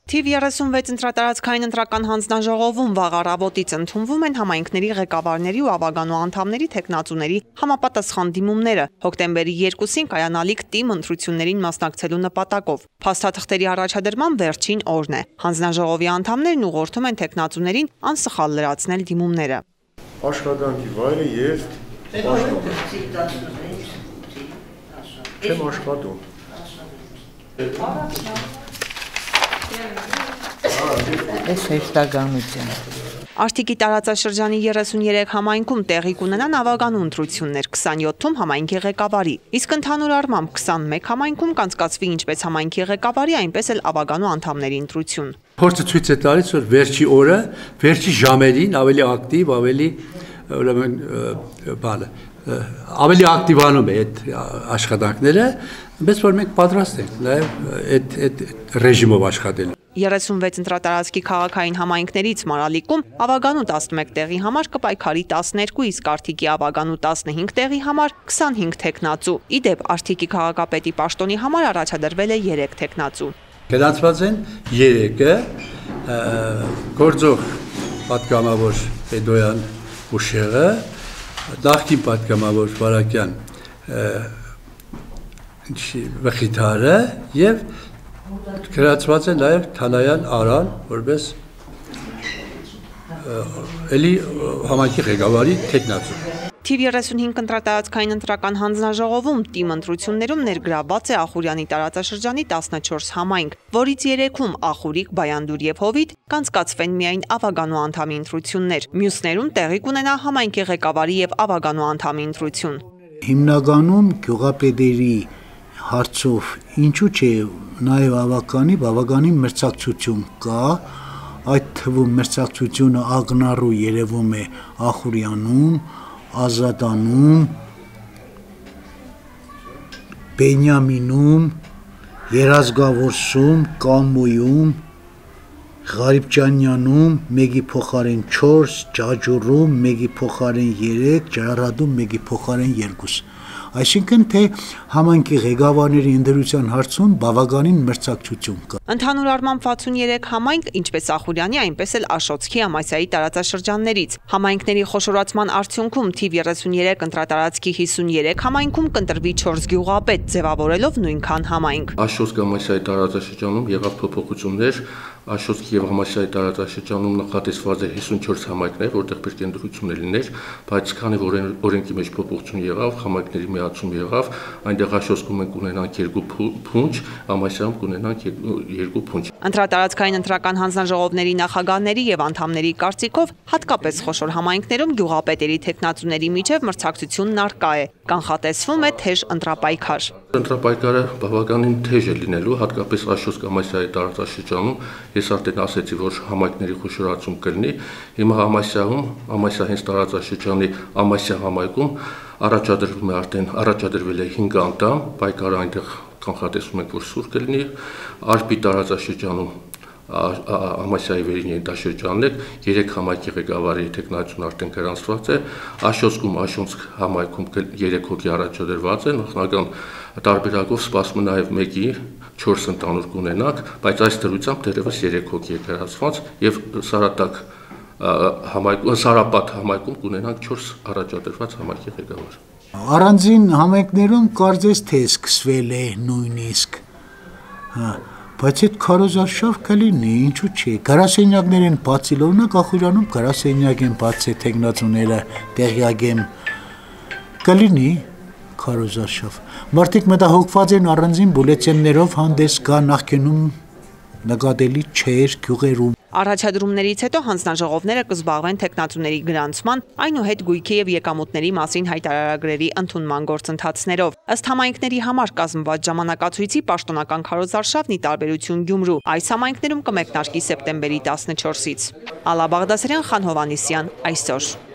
Թիվ 36 ընտրատարածքային ընտրական հանձնաժողովում վաղ առավոտից ընդունվում են համայնքների ղեկավարների ու ավագանու անդամների թեկնածուների համապատասխան դիմումները հոկտեմբերի 2-ին կայանալիք ՏԻՄ ընտրություններին մասնակցելու նպատակով։ Փաստաթղթերի առաջադրման վերջին օրն է։ Հանձնաժողովի անդամներն ուղղորդում են թեկնածուներին անսխալ լրացնել դիմումները։ Աշխատանքի վայրը եւ աշխատում։ Այս հեշտականությունը։ Արտիքի տարածաշրջանի 33 համայնքում տեղի կունենան ավագանու ընտրություններ, 27-ում համայնքի ղեկավարի, իսկ ընդհանուր առմամբ 21 համայնքում կանցկացվի ինչպես համայնքի ղեկավարի, այնպես էլ ավագանու անդամների ընտրություն։ Փորձը ցույց է տալիս, որ վերջի օրը, վերջի ժամերին ավելի ակտիվ, ավելի ակտիվանում է այդ աշխատանքները, բայց որ մենք պատրաստ ենք նաև այդ ռեժիմով աշխատելու։ 36 ընտրատարածքի քաղաքային համայնքներից Մարալիկում ավագանու 11 տեղի համար կպայքարի 12, իսկ Արտիքի ավագանու 15 տեղի համար 25 թեկնածու։ Իդեպ Արտիքի քաղաքապետի պաշտոնի համար առաջադրվել է 3 թեկնածու։ Գրանցված են 3-ը, գործող պատգամավոր Պետոյան Ուշեղը, նախկին պատգամավոր Վարակյան Վխիթարը եւ գրացված է նաև Թանայան Արան, որպես էլի համայնքի ղեկավարի թեկնածու։ Թիվ 35 ընտրատարածքային ընտրական հանձնաժողովում ՏԻՄ ընտրություններում ներգրավված է Ախուրյանի տարածաշրջանի 14 համայնք, որից 3-ում Ախուրիկ, Բայանդուր եւ Հովիտ կանցկացվեն միայն ավագանու անդամի ընտրություններ։ Մյուսներում տեղի կունենա համայնքի ղեկավարի եւ ավագանու անդամի ընտրություն։ Հիմնականում գյուղապետերի հարցով ինչու՞ չէ նաև բավականի մրցակցություն կա, այդ թվում մրցակցությունը ակնառու երևում է Ախուրյանում, Ազատանում, Բենյամինում, Երազգավորսում, Կամոյում, Ղարիբջանյանում, մեկի փոխարեն 4, Ջաջուրում, մեկի փոխարեն 3, Ջարարադում, մեկի փոխարեն 2։ Այսինքն թե համայնքի ղեկավարների ընդդրության հարցում բավականին մրցակցություն կա։ Ընդհանուր առմամբ 63 համայնք, ինչպես Ախուրյանի, այնպես էլ Աշոտսքի Ամասիայի տարածաշրջաններից։ Համայնքների խոշորացման արդյունքում թիվ 33 ընտրատարածքի 53 համայնքում կընտրվի 4 գյուղապետ, ձևավորելով նույնքան համայնք։ Աշոտսկ Ամասիայի տարածաշրջանում եղավ փոփոխություններ, Աշոտսկ եւ Ամասիայի տարածաշրջանում նախատեսված է 54 համայնքներ, որտեղ պետք է ընտրություն լիներ, բայց քանի որ օրենքի մեջ փոփոխություն եղավ, համայնքների միացում եղավ, այնտեղ Աշոտսկում ենք ունենանք 2 փունջ, Ամասիայում կունենանք 2 փունջ։ Ընտրատարածքային ընտրական հանձնաժողովների նախագահների եւ անդամների կարծիքով հատկապես խոշոր համայնքներում գյուղապետերի թեկնածուների միջև մրցակցությունն առկա է, կանխատեսվում է թեժ ընտրապայքար։ Ընտրապայքարը բավականին թեժ է լինելու, հատկապես Աշոտսկ Ամասիայի տարածաշրջանում։ Ես արդեն ասեցի, որ համայնքների խոշորացում կլինի։ Հիմա Ամասիա հենց տարածաշրջանի Ամասիա համայնքում առաջադրվել է 5 անդամ, պայքարը այնտեղ կանխատեսում ենք, որ սուր կլինի։ Արպի տարածաշրջանում Ամասիայի վերին ենթաշրջանն է, 3 համայնքի ղեկավարի թեկնածուն արդեն գրանցված է, Աշոտսկում Աշոտսկ համայնքում 3 հոգի առաջադրված է, նախնական տարբերակով սպասվում է նաև 1-ի 4 ընտանուր կունենանք, բայց այս դրությամբ դեռևս 3 հոգի է գրանցված եւ Սարապատ համայնքում կունենանք 4 առաջադրված համայնքի ղեկավար։ Առանձին համայնքներում կարծես թե սկսվել է նույնիսկ, բայց այդ քարոզարշավ կլինի, ինչու՞ չէ։ Գրասենյակներ են բացի, օրինակ Ախուրյանում գրասենյակ են բացի թեկնածուները տեղյակ եմ, կլինի քարոզարշավ։ Մարդիկ մտահոգված են առանձին բուլետեններով հանդես գա, նախկինում նկատելի չէր գյուղերում։ Առաջադրումներից հետո հանձնաժողովները կզբաղվեն թեկնածուների գրանցման, այնուհետ գույքի եւ եկամուտների մասին հայտարարագրերի ընդունման գործընթացներով։ Ըստ համայնքների համար կազմված ժամանակացույցի պաշտոնական քարոզարշավն ի տարբերություն Գյումրու այս համայնքներում կմեկնարկի սեպտեմբերի 14-ից։ Ալա Բաղդասարյան, Խան Հովհաննիսյան, այսօր։